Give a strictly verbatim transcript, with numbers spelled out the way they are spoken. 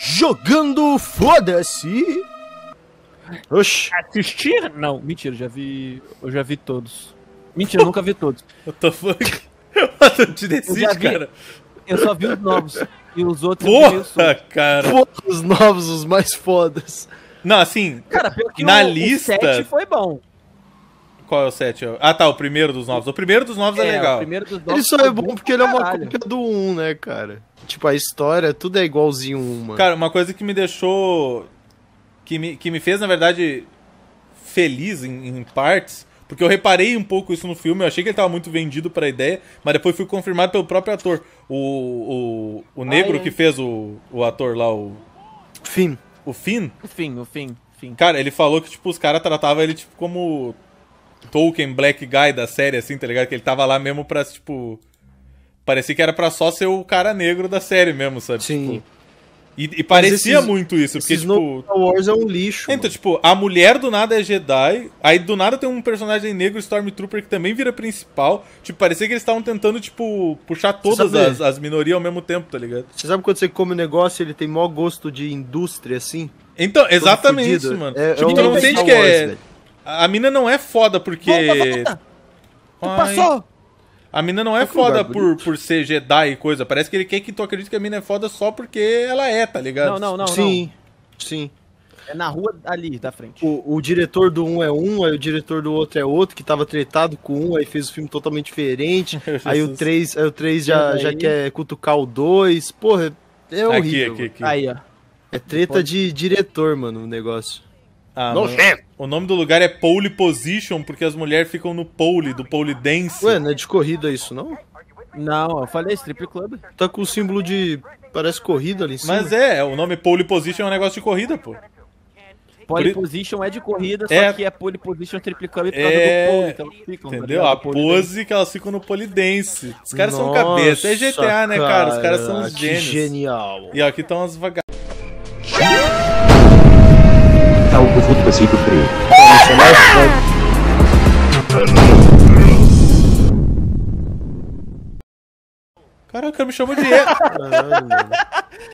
Jogando foda-se. Oxi. Assistir? Não, mentira, já vi. Eu já vi todos. Mentira, eu nunca vi todos. What the fuck? Eu te decide, Eu já vi. cara. Eu só vi os novos. E os outros Porra, cara. Porra, os novos, os mais fodas. Não, assim, Cara, pelo que na o, lista... o sete foi bom. Qual é o sete? Ah, tá, o primeiro dos novos. O primeiro dos novos é, É, legal. o primeiro dos novos Ele só foi é bom porque ele é uma caralho. cópia do um, né, cara? Tipo, a história, tudo é igualzinho um, mano. Cara, uma coisa que me deixou... Que me, que me fez, na verdade, feliz em, em partes... Porque eu reparei um pouco isso no filme, eu achei que ele tava muito vendido pra ideia, mas depois fui confirmado pelo próprio ator. O, o, o negro Ah, é. que fez o, o ator lá, o, Fim. o Finn, O fim, o fim, o fim. cara, ele falou que, tipo, os caras tratavam ele, tipo, como Tolkien Black Guy da série, assim, tá ligado? Que ele tava lá mesmo pra, tipo... Parecia que era pra só ser o cara negro da série mesmo, sabe? Sim. Tipo, e, e parecia esses- muito isso, porque, Esses tipo... no Star Wars é um lixo, Então, mano. tipo, a mulher do nada é Jedi, aí do nada tem um personagem negro, Stormtrooper, que também vira principal. Tipo, parecia que eles estavam tentando, tipo, puxar todas sabe- as, as minorias ao mesmo tempo, tá ligado? Você sabe quando você come um negócio ele tem maior gosto de indústria, assim? Então, exatamente fudido. isso, mano. É- tipo, é tu o não sente Star que Wars, é... velho. A mina não é foda porque... Volta, volta! Ai, Passou! A mina não é Olha que lugar foda por, bonito. por ser Jedi e coisa. Parece que ele quer que tu acredite que a mina é foda só porque ela é, tá ligado? Não, não, não, sim, sim. não. É na rua ali, da frente. O, o diretor do um é um, aí o diretor do outro é outro, que tava tretado com um, aí fez o filme totalmente diferente. aí o Jesus. três, aí o três já, Mas já aí- quer cutucar o dois. Porra, é Aqui, horrível. aqui, aqui. Aí, ó. É treta de diretor, mano, o negócio. Ah, Não, mano, o nome do lugar é Pole Position, porque as mulheres ficam no pole, do pole dance. Ué, não é de corrida isso, não? Não, eu falei strip club. Tá com o símbolo de... parece corrida ali em cima. Mas é, o nome Pole Position é um negócio de corrida, pô. Pole Por i- position é de corrida, só É. que é pole position triplo club por causa É, do pole que elas ficam. tá entendeu? ligado? A Pole pose que elas ficam no pole dance. Os caras são Nossa, cabeça. É G T A, né, cara? Os caras são os que gênios. genial. E ó, aqui estão as vagabundas. Algo fantástico frio. Caraca, me chamou de E. Caralho, mano.